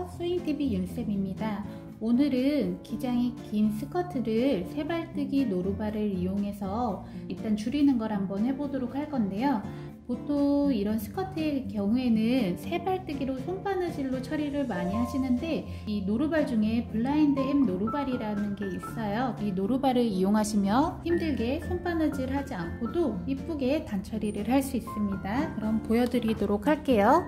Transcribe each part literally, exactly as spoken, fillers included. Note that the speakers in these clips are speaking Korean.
안녕하세요. 스윙티비 윤쌤입니다. 오늘은 기장이 긴 스커트를 세발뜨기 노루발을 이용해서 일단 줄이는 걸 한번 해보도록 할 건데요. 보통 이런 스커트의 경우에는 세발뜨기로 손바느질로 처리를 많이 하시는데, 이 노루발 중에 블라인드 햄 노루발이라는 게 있어요. 이 노루발을 이용하시면 힘들게 손바느질 하지 않고도 이쁘게 단처리를 할 수 있습니다. 그럼 보여드리도록 할게요.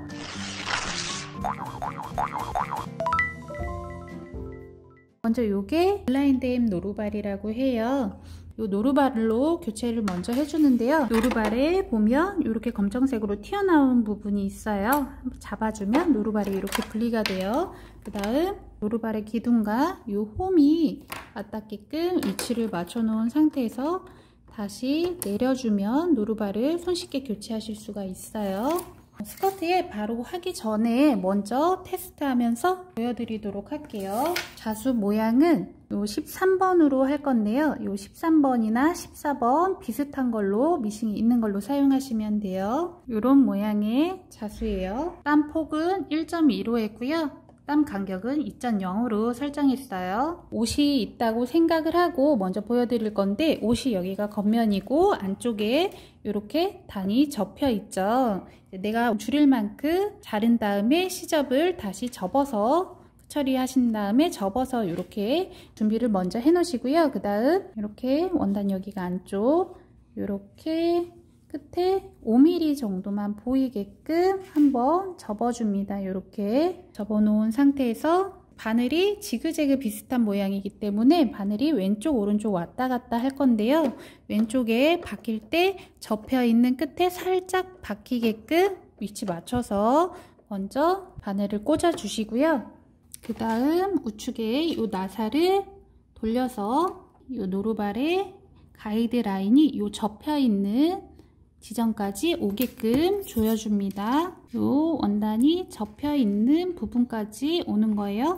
먼저 요게 블라인드 햄 노루발이라고 해요. 요 노루발로 교체를 먼저 해주는데요. 노루발에 보면 이렇게 검정색으로 튀어나온 부분이 있어요. 한번 잡아주면 노루발이 이렇게 분리가 돼요. 그 다음 노루발의 기둥과 요 홈이 맞닿게끔 위치를 맞춰 놓은 상태에서 다시 내려주면 노루발을 손쉽게 교체하실 수가 있어요. 스커트에 바로 하기 전에 먼저 테스트하면서 보여드리도록 할게요. 자수 모양은 요 십삼 번으로 할 건데요. 요 십삼 번이나 십사 번 비슷한 걸로, 미싱이 있는 걸로 사용하시면 돼요. 요런 모양의 자수예요. 땀 폭은 일 점 이로 했고요. 땀 간격은 이 점 영으로 설정했어요. 옷이 있다고 생각을 하고 먼저 보여드릴 건데, 옷이 여기가 겉면이고 안쪽에 이렇게 단이 접혀 있죠. 내가 줄일 만큼 자른 다음에 시접을 다시 접어서 처리하신 다음에 접어서 이렇게 준비를 먼저 해 놓으시고요. 그 다음 이렇게 원단 여기가 안쪽 이렇게 끝에 오 밀리미터 정도만 보이게끔 한번 접어줍니다. 이렇게 접어 놓은 상태에서 바늘이 지그재그 비슷한 모양이기 때문에 바늘이 왼쪽 오른쪽 왔다 갔다 할 건데요. 왼쪽에 박힐 때 접혀 있는 끝에 살짝 박히게끔 위치 맞춰서 먼저 바늘을 꽂아 주시고요. 그 다음 우측에 이 나사를 돌려서 이 노루발의 가이드 라인이 이 접혀 있는 지점까지 오게끔 조여줍니다. 이 원단이 접혀 있는 부분까지 오는 거예요.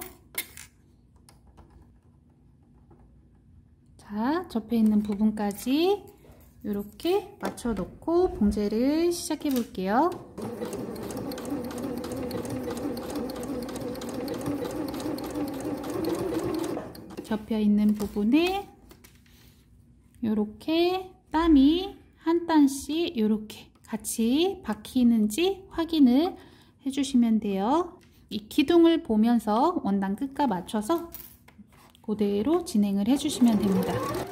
자, 접혀 있는 부분까지 이렇게 맞춰 놓고 봉제를 시작해 볼게요. 접혀 있는 부분에 이렇게 땀이 한 땀씩 이렇게 같이 박히는지 확인을 해주시면 돼요. 이 기둥을 보면서 원단 끝과 맞춰서 그대로 진행을 해주시면 됩니다.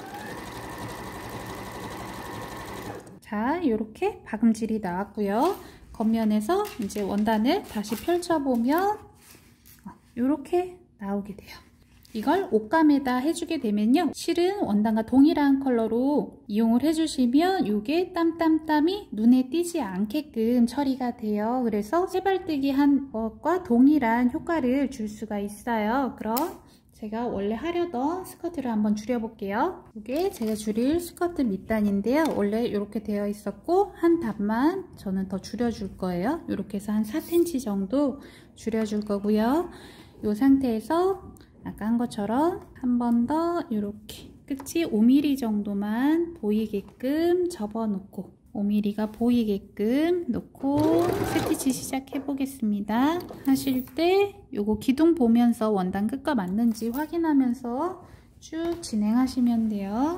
자, 이렇게 박음질이 나왔고요. 겉면에서 이제 원단을 다시 펼쳐보면 이렇게 나오게 돼요. 이걸 옷감에다 해주게 되면요, 실은 원단과 동일한 컬러로 이용을 해주시면 이게 땀땀땀이 눈에 띄지 않게끔 처리가 돼요. 그래서 세발뜨기 한 것과 동일한 효과를 줄 수가 있어요. 그럼 제가 원래 하려던 스커트를 한번 줄여볼게요. 이게 제가 줄일 스커트 밑단인데요. 원래 이렇게 되어 있었고 한 단만 저는 더 줄여줄 거예요. 이렇게 해서 한 사 센티미터 정도 줄여줄 거고요. 이 상태에서 아까 한 것처럼 한 번 더 이렇게 끝이 오 밀리미터 정도만 보이게끔 접어 놓고 오 밀리미터가 보이게끔 놓고 스티치 시작해 보겠습니다. 하실 때 요거 기둥 보면서 원단 끝과 맞는지 확인하면서 쭉 진행하시면 돼요.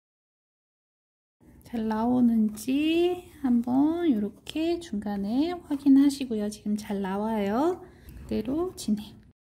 잘 나오는지 한번 이렇게 중간에 확인하시고요. 지금 잘 나와요. 그대로 진행.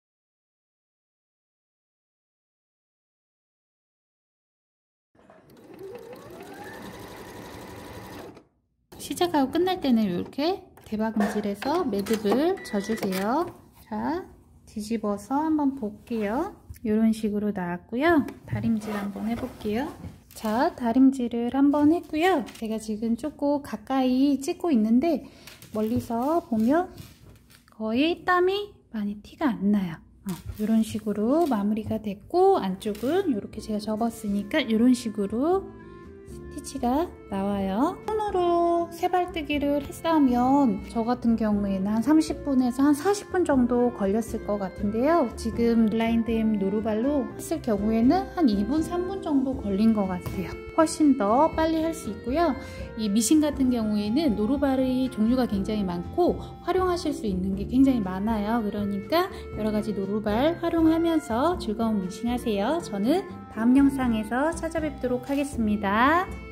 시작하고 끝날 때는 이렇게 대박음질해서 매듭을 져주세요. 자, 뒤집어서 한번 볼게요. 이런 식으로 나왔고요. 다림질 한번 해볼게요. 자, 다림질을 한번 했고요. 제가 지금 조금 가까이 찍고 있는데 멀리서 보면 거의 땀이 많이 티가 안 나요. 어, 이런 식으로 마무리가 됐고, 안쪽은 이렇게 제가 접었으니까 이런 식으로 스티치가 나와요. 손으로 세발뜨기를 했다면 저 같은 경우에는 한 삼십 분에서 한 사십 분 정도 걸렸을 것 같은데요. 지금 블라인드엠 노루발로 했을 경우에는 한 이 분, 삼 분 정도 걸린 것 같아요. 훨씬 더 빨리 할 수 있고요. 이 미신 같은 경우에는 노루발의 종류가 굉장히 많고 활용하실 수 있는 게 굉장히 많아요. 그러니까 여러가지 노루발 활용하면서 즐거운 미신 하세요. 저는 다음 영상에서 찾아뵙도록 하겠습니다.